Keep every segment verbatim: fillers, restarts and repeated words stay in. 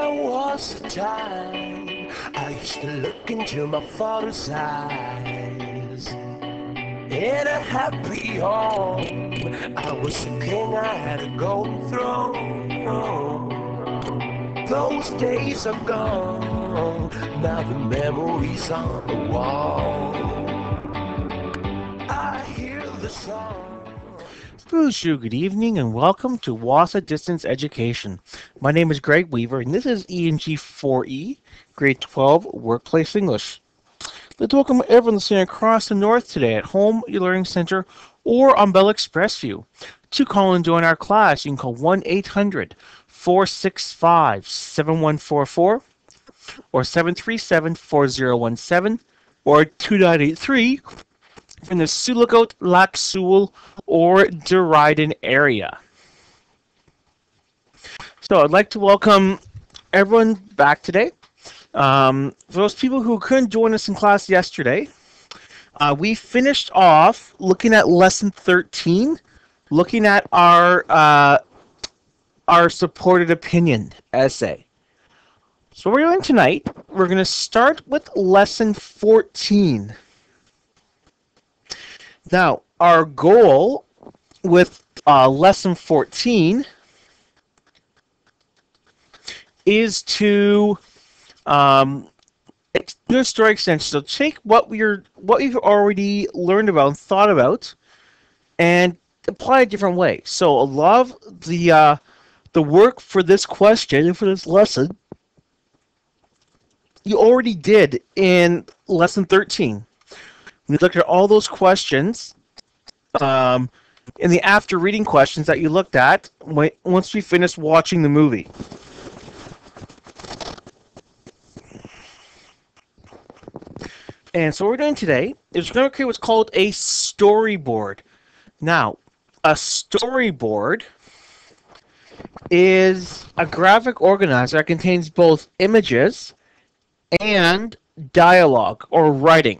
There was a time I used to look into my father's eyes. In a happy home, I was a king, I had a golden throne. Those days are gone, now the memories on the wall. I hear the song. Bonjour, good evening, and welcome to WASA Distance Education. My name is Greg Weaver, and this is E N G four E, Grade twelve, Workplace English. I'd like to welcome everyone listening across the north today at home, e-learning center, or on Bell Express View. To call and join our class, you can call one eight hundred, four six five, seven one four four or seven three seven, four zero one seven or two nine eight three from the Sioux-Lookout, Lac Seul, or Dryden area. So I'd like to welcome everyone back today. Um, for those people who couldn't join us in class yesterday, uh, we finished off looking at lesson thirteen, looking at our uh, our supported opinion essay. So what we're doing tonight, we're going to start with lesson fourteen. Now, our goal with uh, lesson fourteen is to um, do a story extension. So take what we're what we've already learned about and thought about, and apply it a different way. So a lot of the uh, the work for this question and for this lesson you already did in lesson thirteen. We looked at all those questions um, in the after reading questions that you looked at when, once we finished watching the movie. And so what we're doing today is we're going to create what's called a storyboard. Now, a storyboard is a graphic organizer that contains both images and dialogue or writing.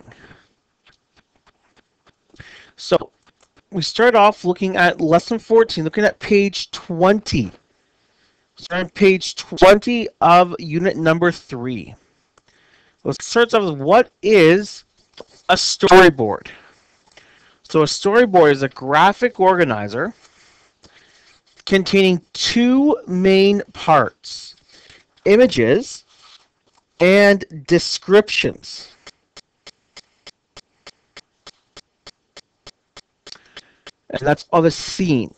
So we start off looking at lesson fourteen, looking at page twenty. So on page twenty of unit number three. Let's start off with what is a storyboard. So a storyboard is a graphic organizer containing two main parts: images and descriptions. And that's of a scene.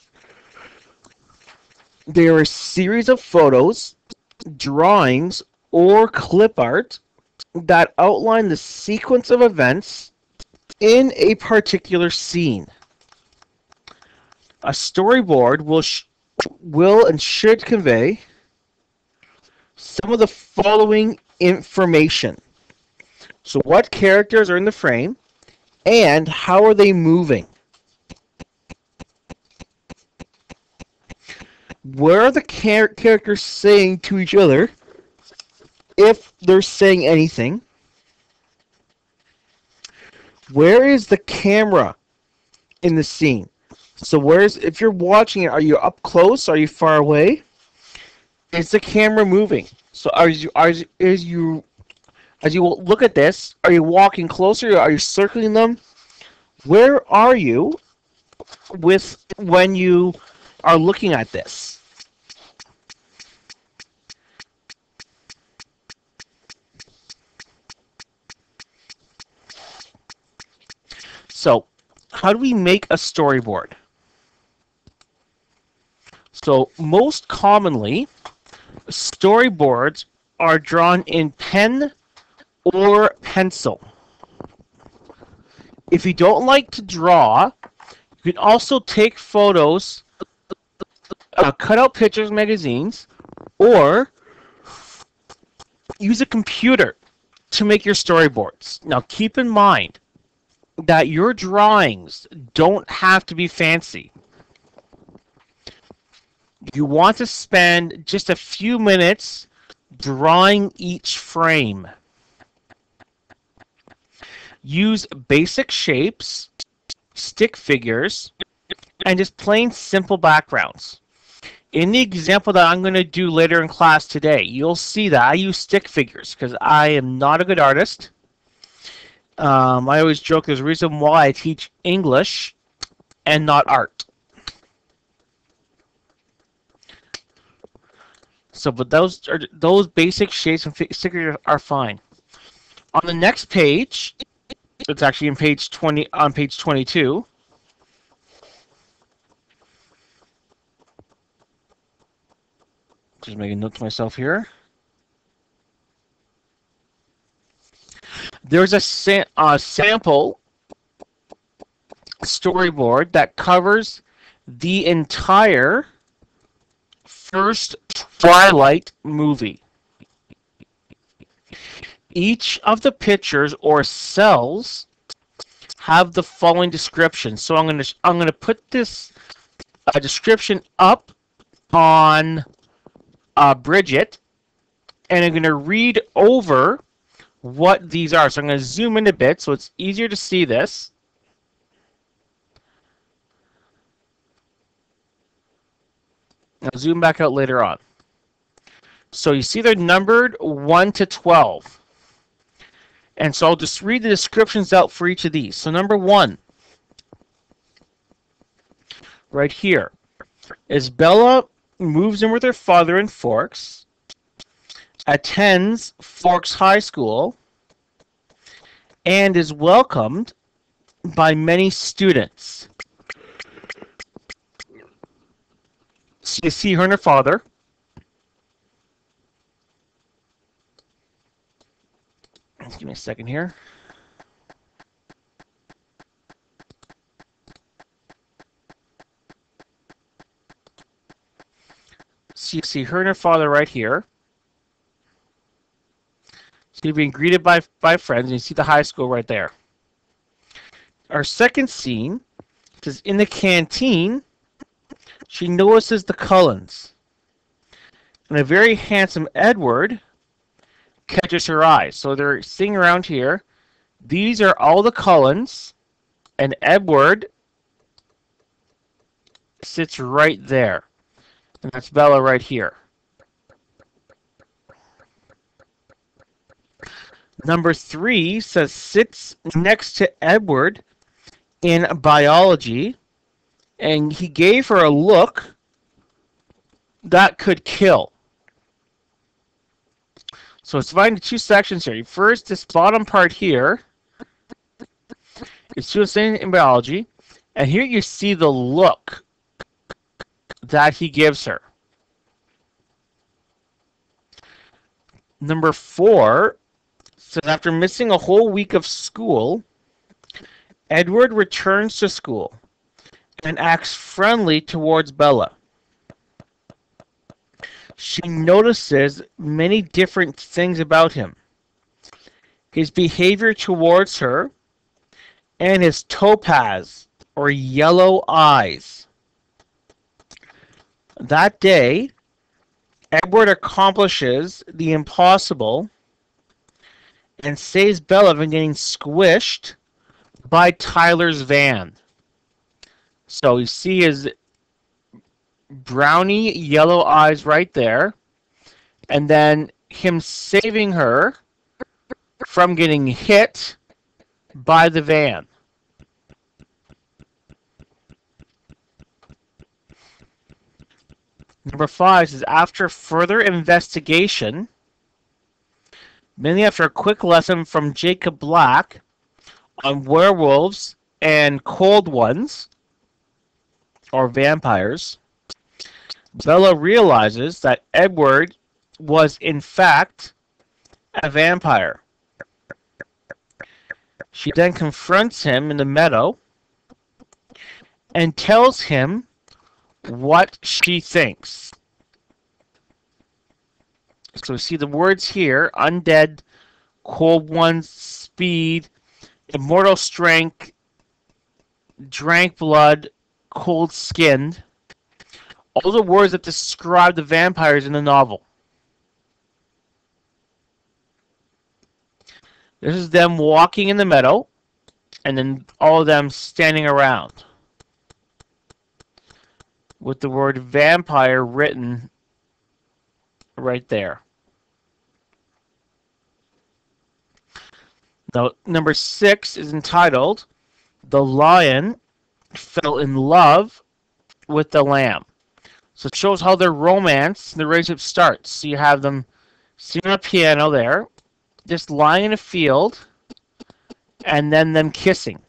They are a series of photos, drawings, or clip art that outline the sequence of events in a particular scene. A storyboard will sh will and should convey some of the following information. So what characters are in the frame and how are they moving? What are the char characters saying to each other, if they're saying anything? Where is the camera in the scene? So where's, if you're watching it, are you up close? Are you far away? Is the camera moving? So are you, are you, is you, as you look at this, are you walking closer? Are you circling them? Where are you with when you are looking at this? So, how do we make a storyboard? So, most commonly, storyboards are drawn in pen or pencil. If you don't like to draw, you can also take photos, uh, cut out pictures, magazines, or use a computer to make your storyboards. Now, keep in mind that your drawings don't have to be fancy. You want to spend just a few minutes drawing each frame. Use basic shapes, stick figures, and just plain simple backgrounds. In the example that I'm going to do later in class today, you'll see that I use stick figures because I am not a good artist. Um, I always joke there's a reason why I teach English and not art. So, but those are those basic shapes and stick figures are fine. On the next page, it's actually in page twenty on page twenty-two. Just making a note to myself here. There's a sa uh, sample storyboard that covers the entire first Twilight movie. Each of the pictures or cells have the following description. So I'm going to I'm going to put this uh, description up on uh, Bridget, and I'm going to read over what these are. So I'm going to zoom in a bit so it's easier to see this. I'll zoom back out later on. So you see they're numbered one to twelve. And so I'll just read the descriptions out for each of these. So number one, right here, is Bella moves in with her father in Forks, attends Forks High School, and is welcomed by many students. So you see her and her father. Just give me a second here. So you see her and her father right here. So you're being greeted by, by friends, and you see the high school right there. Our second scene is in the canteen. She notices the Cullens. And a very handsome Edward catches her eye. So they're sitting around here. These are all the Cullens, and Edward sits right there. And that's Bella right here. Number three says sits next to Edward in biology, and he gave her a look that could kill. So it's divided into two sections here. First, this bottom part here is suicide in biology, and here you see the look that he gives her. Number four says after missing a whole week of school, Edward returns to school and acts friendly towards Bella. She notices many different things about him. His behavior towards her and his topaz or yellow eyes. That day, Edward accomplishes the impossible and saves Bella from getting squished by Tyler's van. So you see his brownie yellow eyes right there, and then him saving her from getting hit by the van. Number five is after further investigation, mainly after a quick lesson from Jacob Black on werewolves and cold ones, or vampires, Bella realizes that Edward was in fact a vampire. She then confronts him in the meadow and tells him what she thinks. So we see the words here: undead, cold ones, speed, immortal strength, drank blood, cold skinned. All the words that describe the vampires in the novel. This is them walking in the meadow, and then all of them standing around. with the word vampire written right there. Now, number six is entitled The Lion Fell in Love with the Lamb. So it shows how their romance and the relationship starts. So you have them sitting on a piano there, just lying in a field, and then them kissing.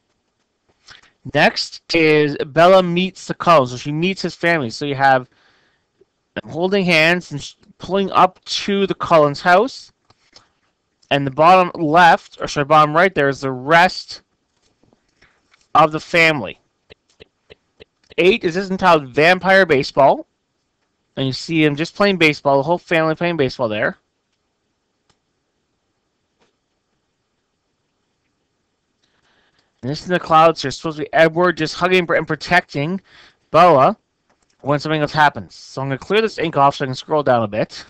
Next is Bella meets the Cullen. So she meets his family. So you have them holding hands and pulling up to the Cullen's house. And the bottom left, or sorry, bottom right there is the rest of the family. Eight is this entitled Vampire Baseball. And you see him just playing baseball, the whole family playing baseball there. And this is the clouds. There's supposed to be Edward just hugging and protecting Bella when something else happens. So I'm going to clear this ink off so I can scroll down a bit.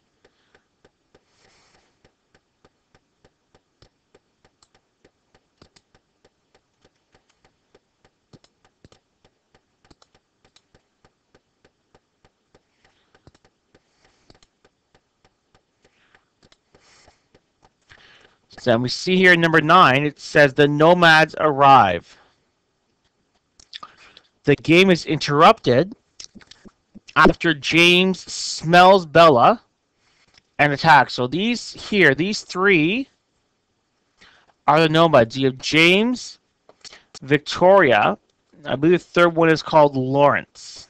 So then we see here in number nine, it says the nomads arrive. The game is interrupted after James smells Bella and attacks. So these here, these three are the nomads. You have James, Victoria, I believe the third one is called Lawrence.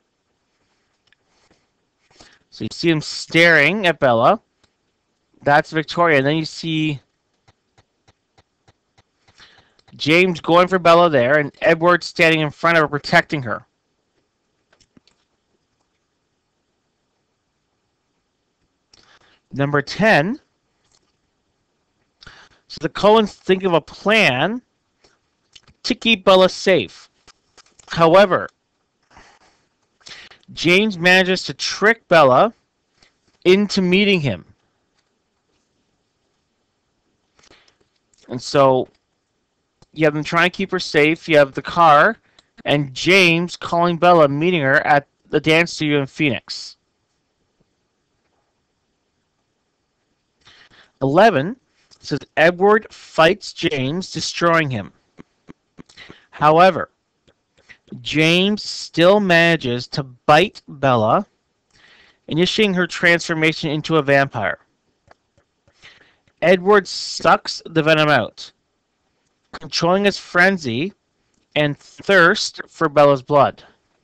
So you see him staring at Bella. That's Victoria. And then you see James going for Bella there, and Edward standing in front of her, protecting her. Number ten. So the Cullens think of a plan to keep Bella safe. However, James manages to trick Bella into meeting him. And so you have them trying to keep her safe. You have the car, and James calling Bella, meeting her at the dance studio in Phoenix. eleven says Edward fights James, destroying him. However, James still manages to bite Bella, initiating her transformation into a vampire. Edward sucks the venom out, controlling his frenzy and thirst for Bella's blood.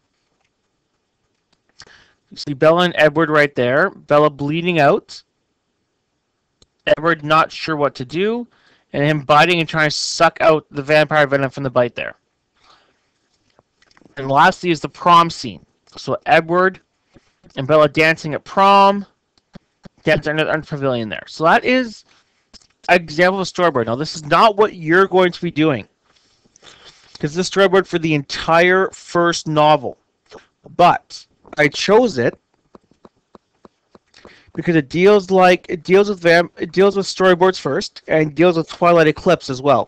You see Bella and Edward right there. Bella bleeding out. Edward not sure what to do, and him biting and trying to suck out the vampire venom from the bite there. And lastly is the prom scene. So Edward and Bella dancing at prom, dancing under the pavilion there. So that is an example of a storyboard. Now this is not what you're going to be doing, because this is a storyboard for the entire first novel. But I chose it because it deals like it deals with vam it deals with storyboards first, and deals with Twilight Eclipse as well.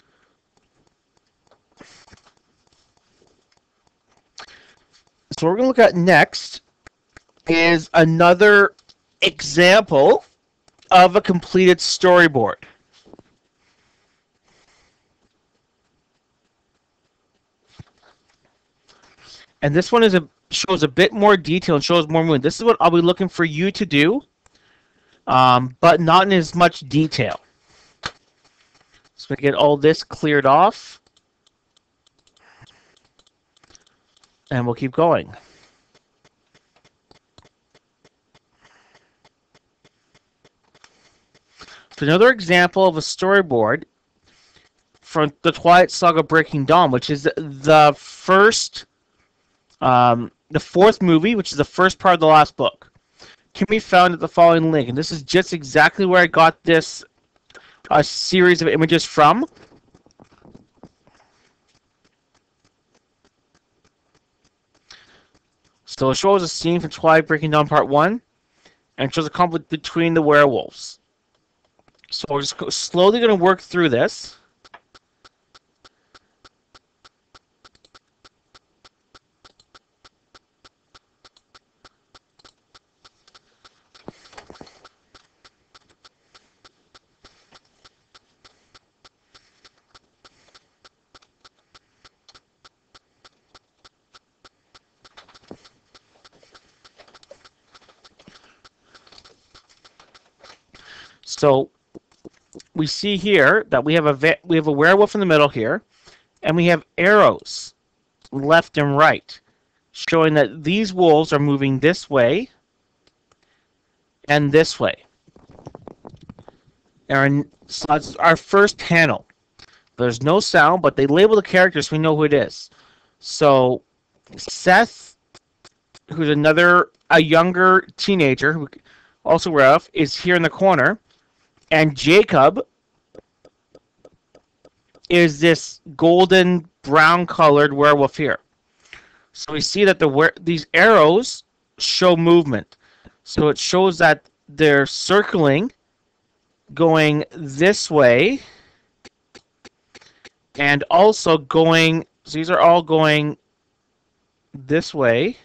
So what we're going to look at next is another example of a completed storyboard. And this one is a shows a bit more detail and shows more movement. This is what I'll be looking for you to do, um, but not in as much detail. So we get all this cleared off, and we'll keep going. So another example of a storyboard from the Twilight Saga Breaking Dawn, which is the first, um, the fourth movie, which is the first part of the last book, can be found at the following link. And this is just exactly where I got this uh, series of images from. So it shows a scene from Twilight Breaking Dawn Part one, and it shows a conflict between the werewolves. So we're just slowly going to work through this. So we see here that we have a we have a werewolf in the middle here, and we have arrows left and right, showing that these wolves are moving this way and this way. And so that's our first panel. There's no sound, but they label the characters so we know who it is. So Seth, who's another a younger teenager who also werewolf, is here in the corner, and Jacob is this golden brown colored werewolf here. So we see that the these arrows show movement. So it shows that they're circling, going this way, and also going, so these are all going this way.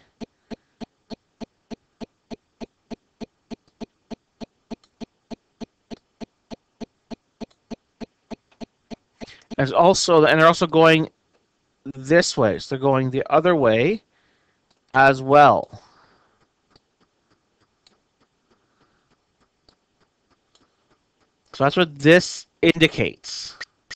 There's also, and they're also going this way, so they're going the other way as well. So that's what this indicates.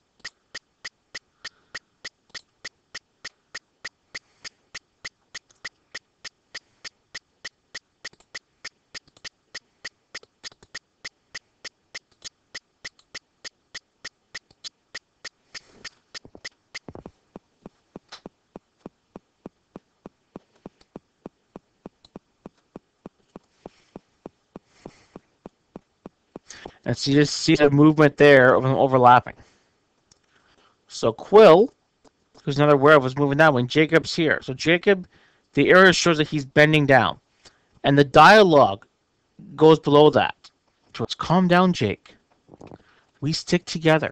And so you just see the movement there of them overlapping. So Quill, who's another werewolf, is moving down when Jacob's here. So Jacob, the arrow shows that he's bending down. And the dialogue goes below that. So it's calm down, Jake. We stick together.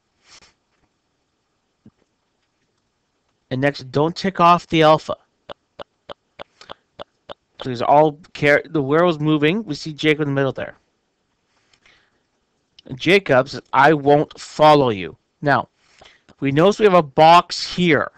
And next, don't tick off the alpha. So these are all, the werewolves moving. We see Jacob in the middle there. Jacob says, I won't follow you. Now, we notice we have a box here.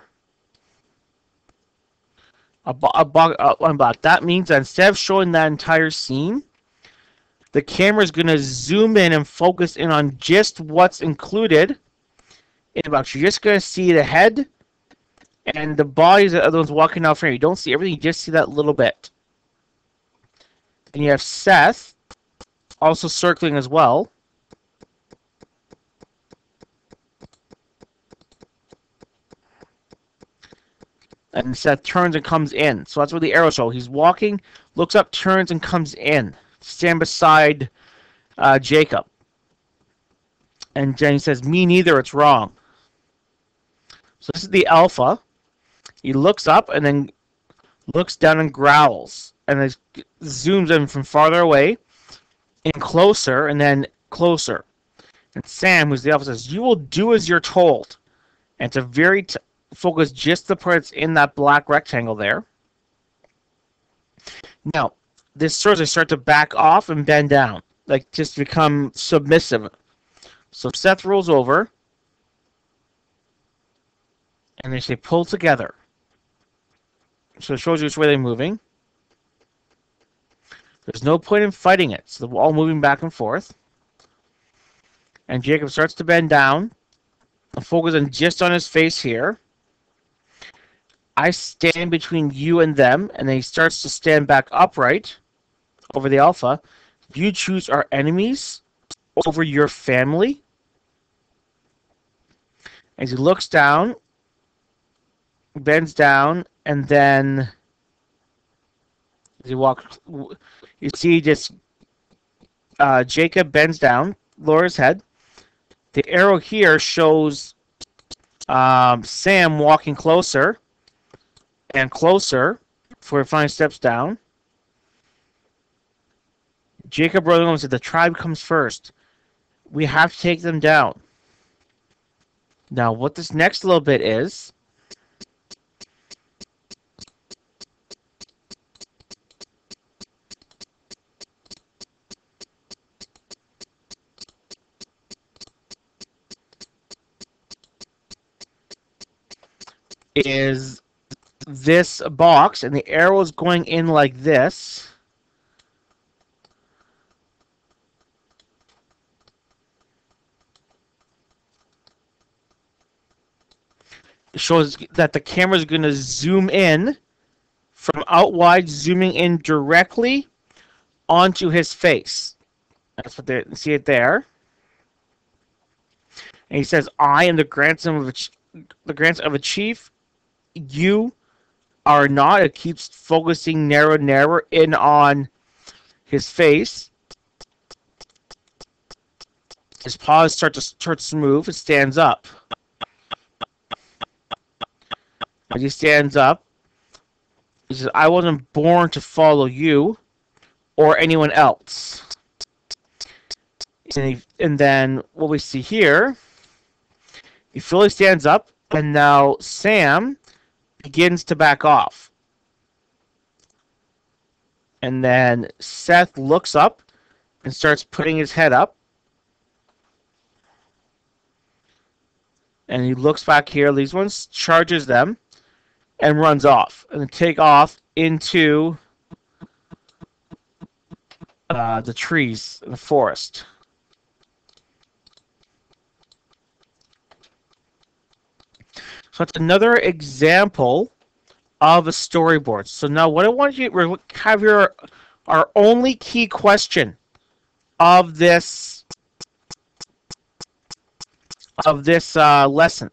A, bo a box, uh, one box. That means that instead of showing that entire scene, the camera is going to zoom in and focus in on just what's included in the box. You're just going to see the head and the bodies of the ones walking out frame. You don't see everything, you just see that little bit. And you have Seth also circling as well. And Seth turns and comes in. So that's where the arrow shows. He's walking, looks up, turns, and comes in. Stand beside uh, Jacob. And Jenny says, me neither, it's wrong. So this is the alpha. He looks up and then looks down and growls. And then zooms in from farther away, in closer, and then closer. And Sam, who's the alpha, says, you will do as you're told. And it's a very... T focus just the parts in that black rectangle there. Now, this sort of start to back off and bend down, like just become submissive. So Seth rolls over, and they say pull together. So it shows you which way they're moving. There's no point in fighting it, so they're all moving back and forth. And Jacob starts to bend down, and focusing just on his face here. I stand between you and them, and then he starts to stand back upright over the alpha. You choose our enemies over your family. As he looks down, bends down, and then as he walks, you see just uh, Jacob bends down, lowers his head. The arrow here shows um, Sam walking closer and closer before he finally steps down. Jacob rode on and said, the tribe comes first. We have to take them down. Now, what this next little bit is, is this box, and the arrow is going in like this. It shows that the camera is going to zoom in from out wide, zooming in directly onto his face. That's what they see it there. And he says, "I am the grandson of a ch- the grandson of a chief. You are not." It keeps focusing narrow, narrow in on his face. His paws start to start to move. It stands up. As he stands up, he says, "I wasn't born to follow you or anyone else." And, he, and then what we see here, he fully stands up, and now Sam begins to back off. And then Seth looks up and starts putting his head up. And he looks back here, these ones, charges them, and runs off. And they take off into uh, the trees in the forest. So that's another example of a storyboard. So now what I want you to have here, our only key question of this of this uh, lesson.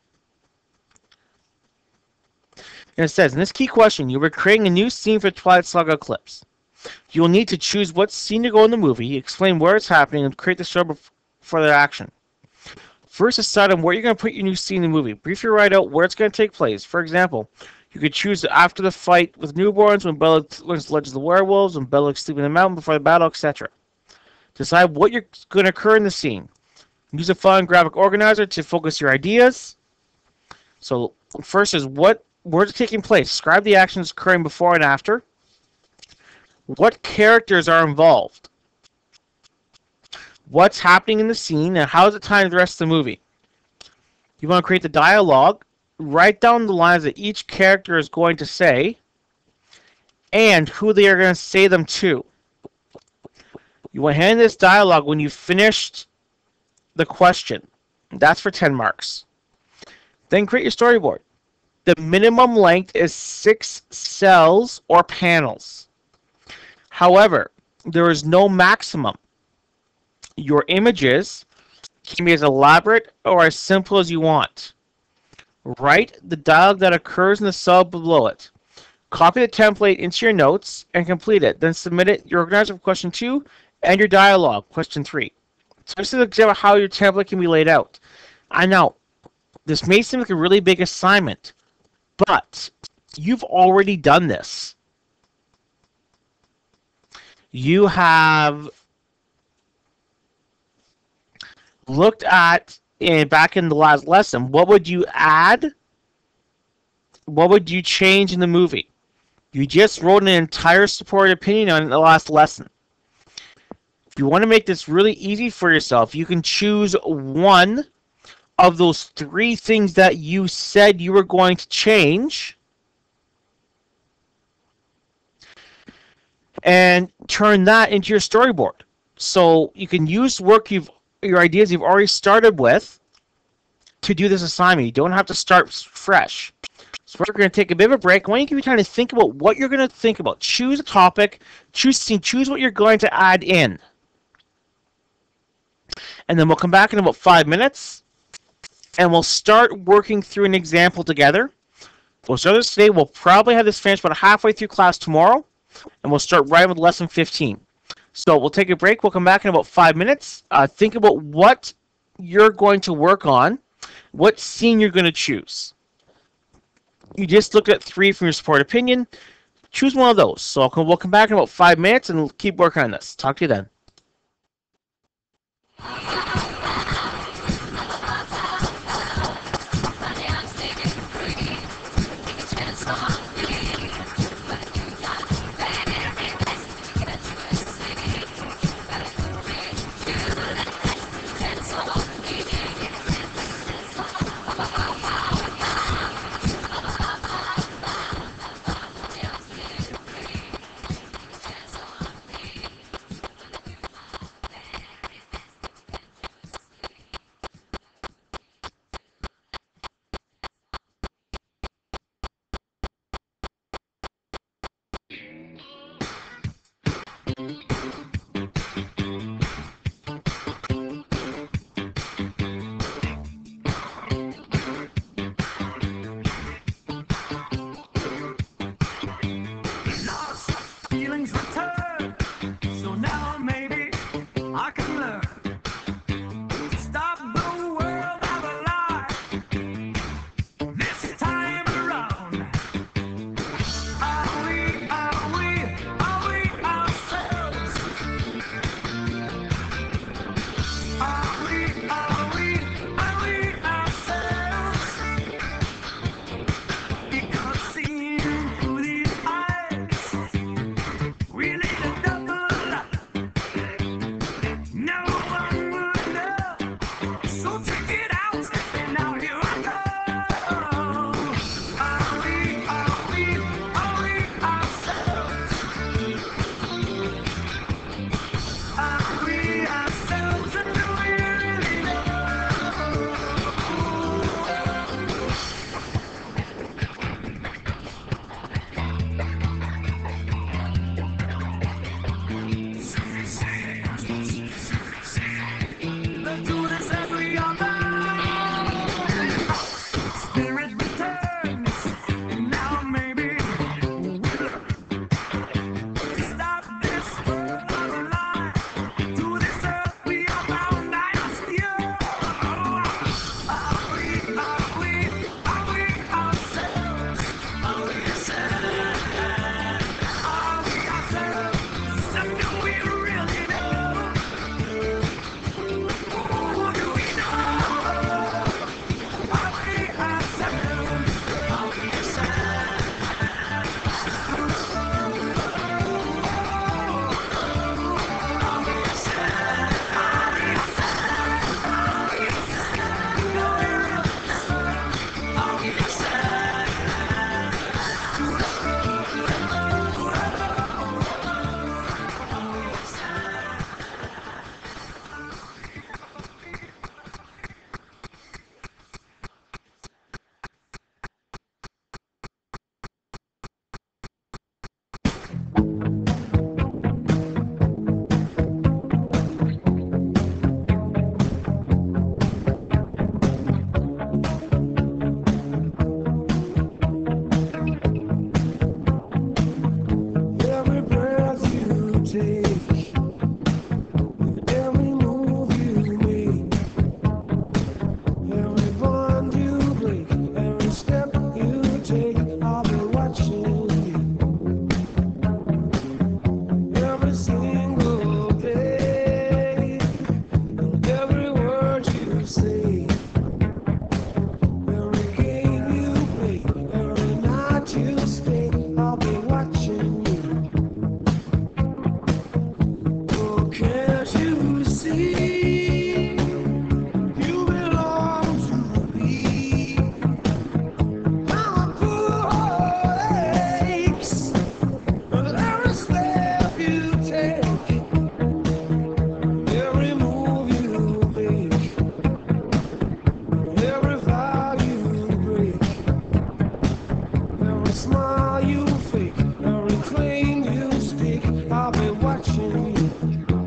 And it says, in this key question, you were creating a new scene for Twilight Saga Eclipse. You will need to choose what scene to go in the movie, explain where it's happening, and create the story for the action. First, decide on where you're going to put your new scene in the movie. Briefly write out where it's going to take place. For example, you could choose after the fight with newborns, when Bella learns the legends of the werewolves, when Bella is sleeping in the mountain before the battle, et cetera. Decide what you're going to occur in the scene. Use a fun graphic organizer to focus your ideas. So first is what where's it taking place. Describe the actions occurring before and after. What characters are involved? What's happening in the scene, and how is it tying to the rest of the movie? You want to create the dialogue. Write down the lines that each character is going to say and who they are going to say them to. You want to hand this dialogue when you've finished the question. That's for ten marks. Then create your storyboard. The minimum length is six cells or panels. However, there is no maximum. Your images can be as elaborate or as simple as you want. Write the dialogue that occurs in the cell below it. Copy the template into your notes and complete it. Then submit it your organizer for question two and your dialogue, question three. So this is an example of how your template can be laid out. I know, this may seem like a really big assignment, but you've already done this. You have looked at, in, back in the last lesson, what would you add? What would you change in the movie? You just wrote an entire supported opinion on the last lesson. If you want to make this really easy for yourself, you can choose one of those three things that you said you were going to change and turn that into your storyboard. So you can use work you've your ideas you've already started with to do this assignment. You don't have to start fresh. So we're going to take a bit of a break. I want you to give you time to think about what you're going to think about. Choose a topic, choose scene, choose what you're going to add in. And then we'll come back in about five minutes and we'll start working through an example together. We'll start this today. We'll probably have this finished about halfway through class tomorrow, and we'll start right with lesson fifteen. So we'll take a break. We'll come back in about five minutes. Uh, think about what you're going to work on, what scene you're going to choose. You just looked at three from your support opinion. Choose one of those. So we'll come back in about five minutes and we'll keep working on this. Talk to you then. Lost feelings return. So now maybe I can learn to stop the world out of lie. This time around, are we, are we, are we ourselves? Are we, are we, are we ourselves? Because seeing through these eyes, we lead a double life. No one would know. So check it out. And now here I go. Are we, are we, are we ourselves? Are we ourselves? And do we really know? Let's do this every other. Spirit returns, and now maybe we'll stop this world alive. To this earth we are bound, I ask you. Are we, are we, are we ourselves? Are we ourselves? Are we ourselves? And do we really know? Who do we know? Are we ourselves? Are we ourselves? Every breath you take, every move you make, every bond you break, every step you take, I'll be watching you. Every single day, every word you say, every game you play, every night you stay, I'll be watching you. Oh, can't you see? You belong to me. My poor heart aches with every step you take, every move you make, every vow you break, every smile you fake, every claim you stake. I'll be watching you.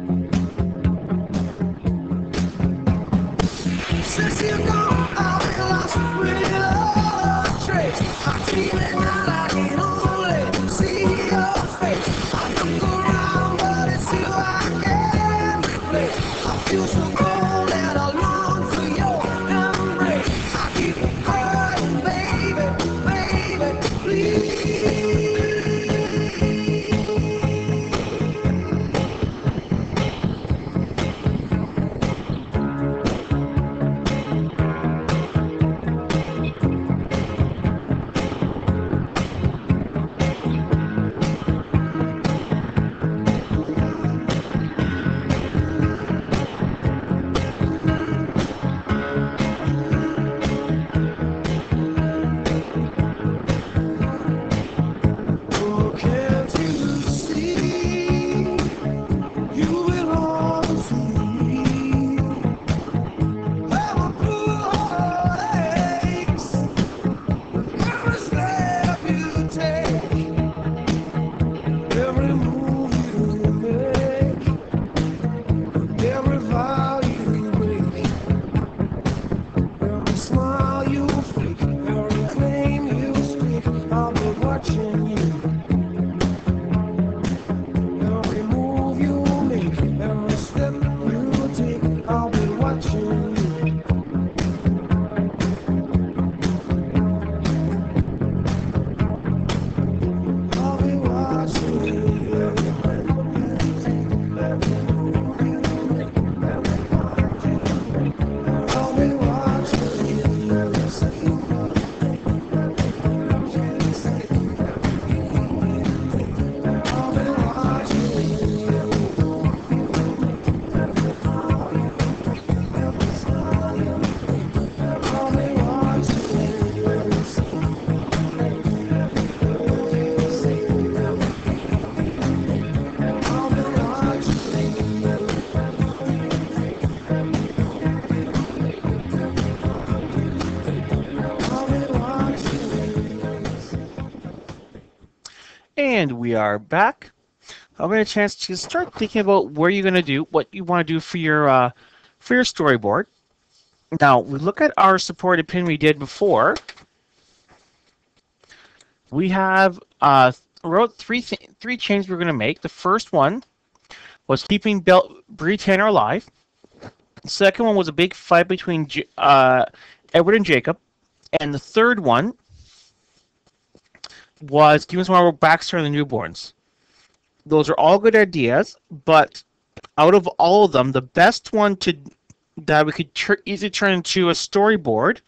Since you're gone, I've been lost without a trace. I'm feeling that I can only see your face. I look around, but it's you I can't replace. I feel so cold and I long for your embrace. I keep hurting, baby, baby, please. And we are back. I'm going to chance to start thinking about where you're going to do what you want to do for your uh, for your storyboard. Now we look at our supported pin we did before. We have uh, wrote three th three changes we're going to make. The first one was keeping Bel Bree Tanner alive. The second one was a big fight between J uh, Edward and Jacob, and the third one was giving some more backstory on the newborns. Those are all good ideas, but out of all of them, the best one to that we could easily turn into a storyboard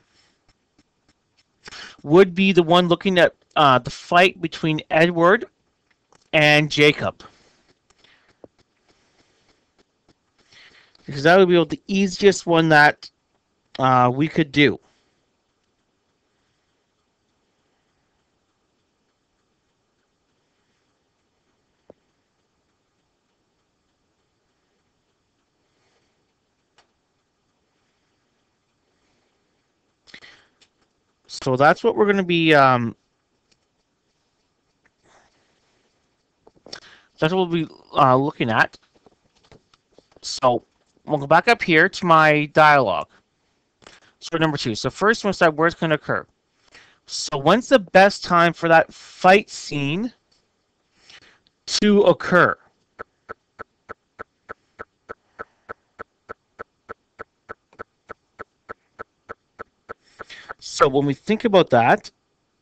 would be the one looking at uh, the fight between Edward and Jacob. Because that would be the easiest one that uh, we could do. So that's what we're going to be. Um, that's what we'll be uh, looking at. So we'll go back up here to my dialogue. So number two. So first, we'll start where it's going to occur. So when's the best time for that fight scene to occur? So when we think about that,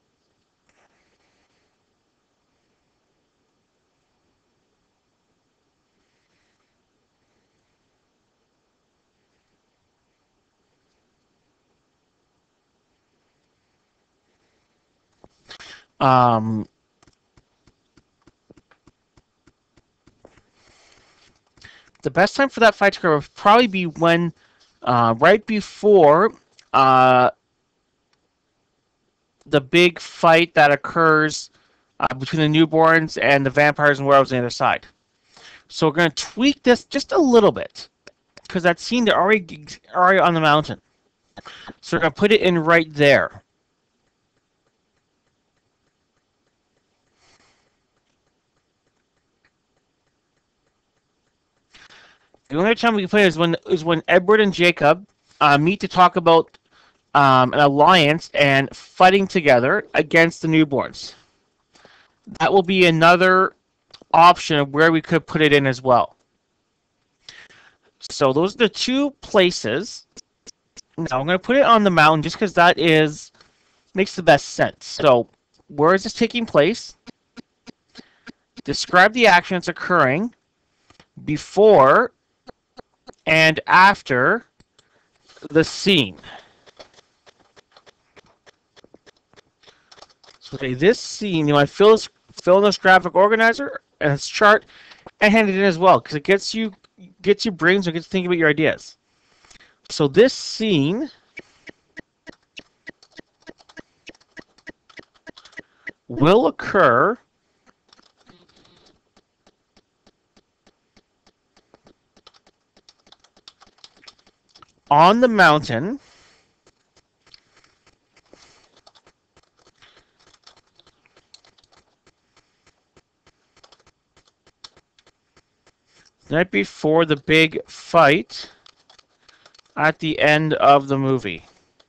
um, the best time for that fight to occur would probably be when, uh, right before uh, the big fight that occurs uh, between the newborns and the vampires and werewolves on the other side. So we're going to tweak this just a little bit because that scene they're already already on the mountain. So we're going to put it in right there. The only time we can play is when is when Edward and Jacob uh, meet to talk about um, an alliance and fighting together against the newborns. That will be another option of where we could put it in as well. So those are the two places. Now I'm going to put it on the mountain just because that is makes the best sense. So where is this taking place? Describe the action that's occurring before and after the scene. So okay, this scene, you know, I fill this, fill in this graphic organizer and this chart and hand it in as well because it gets you gets you brains and gets to think about your ideas. So this scene will occur on the mountain right before the big fight at the end of the movie.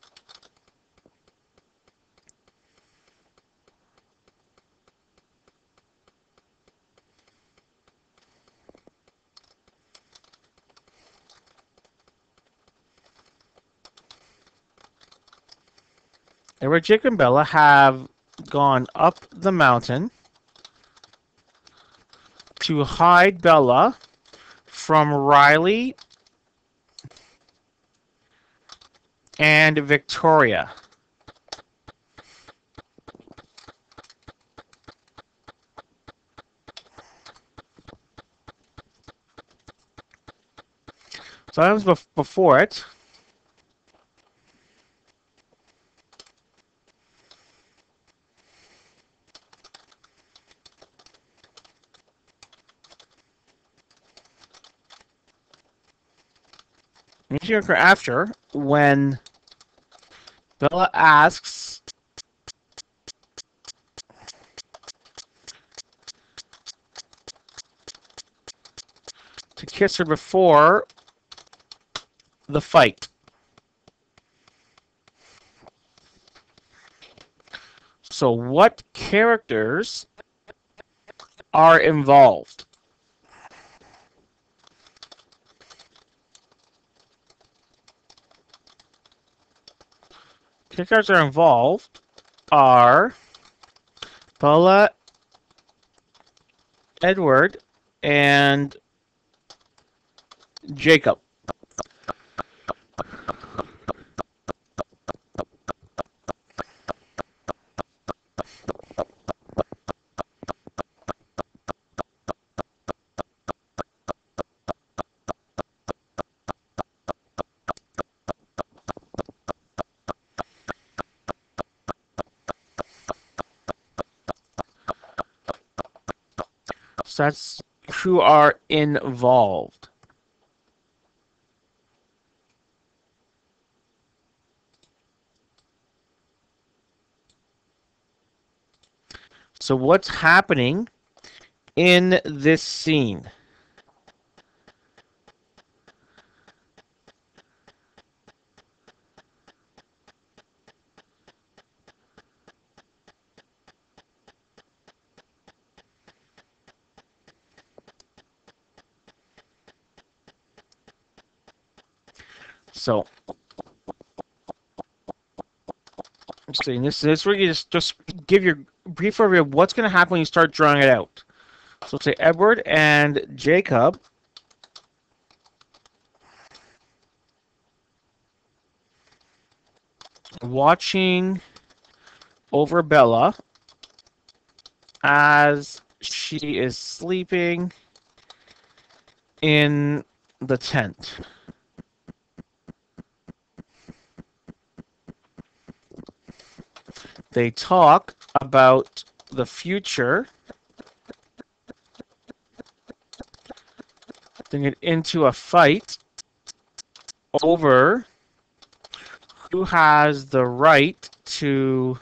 And where Jake and Bella have gone up the mountain to hide Bella from Riley and Victoria. So that was before it. Immediately after, when Bella asks kiss her before the fight. So what characters are involved? Characters are involved are Bella, Edward, and Jacob. So that's who are involved. So what's happening in this scene? So, let's see. This this where you just just give your brief overview of what's going to happen when you start drawing it out. So, let's say Edward and Jacob watching over Bella as she is sleeping in the tent. They talk about the future. They get into a fight over who has the right to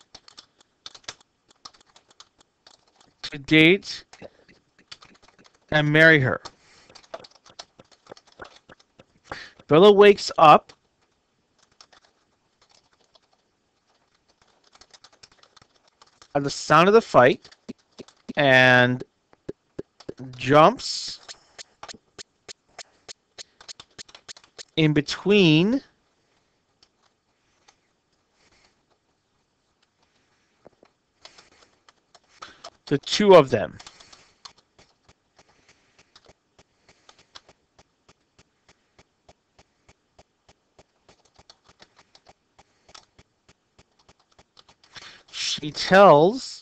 to date and marry her. Bella wakes up at the sound of the fight and jumps in between the two of them. She tells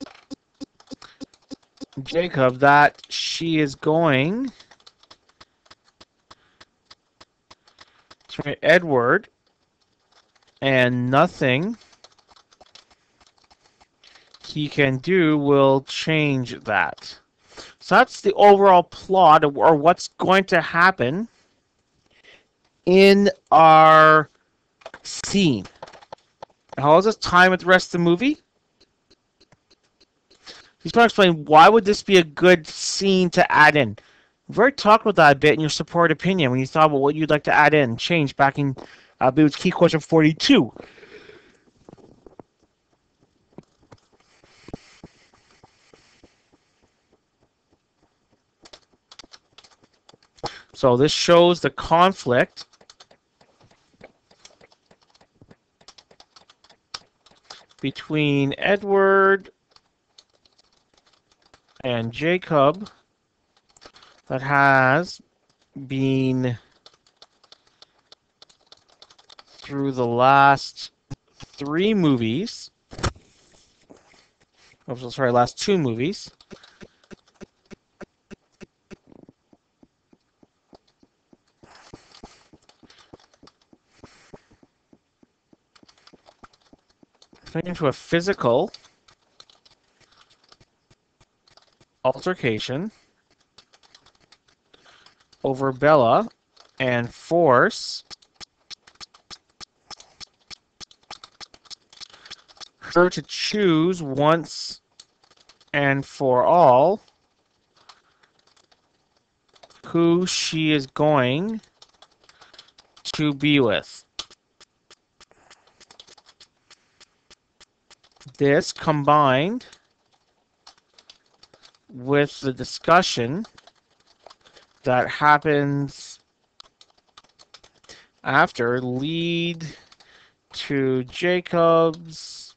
Jacob that she is going to marry Edward and nothing he can do will change that. So that's the overall plot or what's going to happen in our scene. How does this time with the rest of the movie? He's going to explain why would this be a good scene to add in. We've already talked about that a bit in your support opinion when you thought about what you'd like to add in, change back in uh, it was key question forty-two. So this shows the conflict between Edward and Jacob that has been through the last three movies. Oh, sorry, last two movies. Into a physical altercation over Bella and force her to choose once and for all who she is going to be with. This combined with the discussion that happens after lead to Jacob's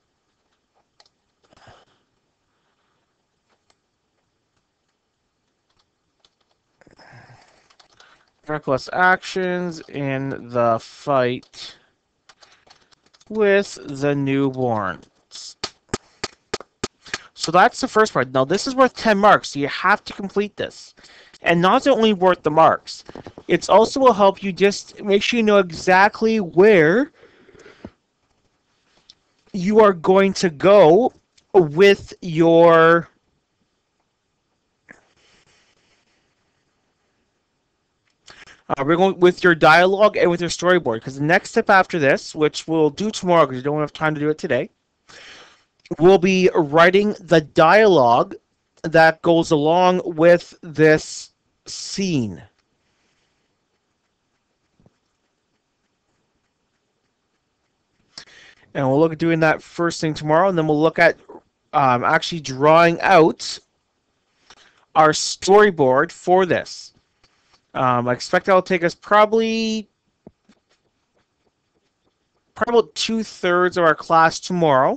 reckless actions in the fight with the newborns. So that's the first part. Now this is worth ten marks, so you have to complete this. And not only worth the marks, it's also will help you just make sure you know exactly where you are going to go with your Uh, we're going with your dialogue and with your storyboard, because the next step after this, which we'll do tomorrow because we don't have time to do it today, we'll be writing the dialogue that goes along with this scene. And we'll look at doing that first thing tomorrow, and then we'll look at um, actually drawing out our storyboard for this. Um, I expect that will take us probably probably about two-thirds of our class tomorrow.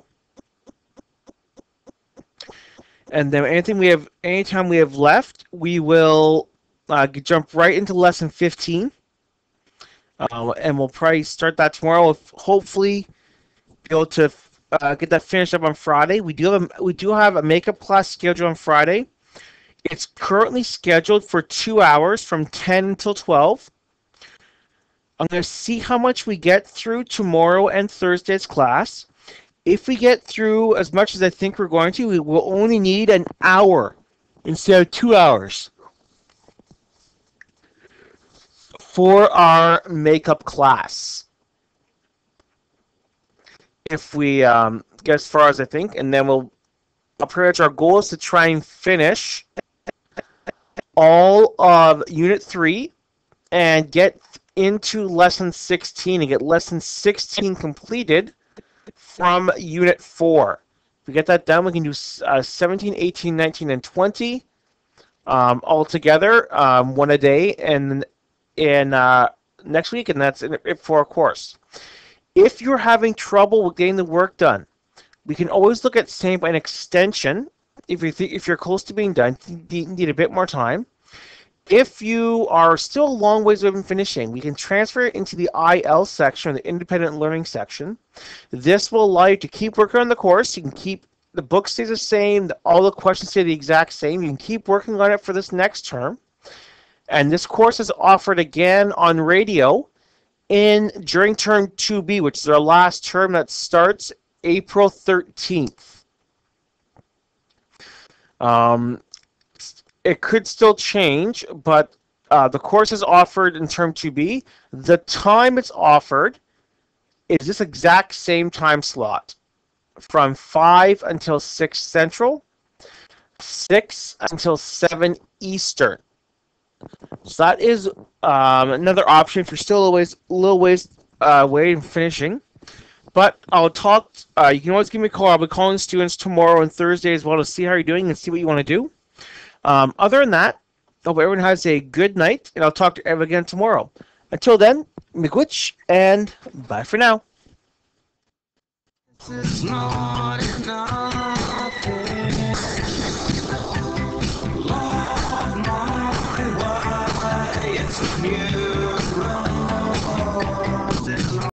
And then anything we have, anytime we have left, we will uh, jump right into lesson fifteen. Uh, and we'll probably start that tomorrow. We'll hopefully be able to uh, get that finished up on Friday. We do have a, we do have a makeup class scheduled on Friday. It's currently scheduled for two hours from ten until twelve. I'm going to see how much we get through tomorrow and Thursday's class. If we get through as much as I think we're going to, we will only need an hour instead of two hours for our makeup class. If we um, get as far as I think, and then we'll, pretty much our goal is to try and finish all of Unit three and get into Lesson sixteen and get Lesson sixteen completed from Unit four. If we get that done, we can do uh, seventeen, eighteen, nineteen, and twenty um, all together, um, one a day, and in uh, next week, and that's it for our course. If you're having trouble with getting the work done, we can always look at setting up an extension. If you think, if you're close to being done, you need a bit more time. If you are still a long ways away from finishing, we can transfer it into the I L section, or the independent learning section. This will allow you to keep working on the course. You can keep the book stays the same, all the questions stay the exact same. You can keep working on it for this next term. And this course is offered again on radio in during term two B, which is our last term that starts April thirteenth. Um, it could still change, but uh, the course is offered in term two B. The time it's offered is this exact same time slot, from five until six Central, six until seven Eastern. So that is um, another option if you're still a ways, little ways uh, away from finishing. But I'll talk, uh, you can always give me a call. I'll be calling students tomorrow and Thursday as well to see how you're doing and see what you want to do. Um, other than that, I hope everyone has a good night, and I'll talk to everyone again tomorrow. Until then, miigwech, and bye for now. It's not nothing. Love my way, it's new.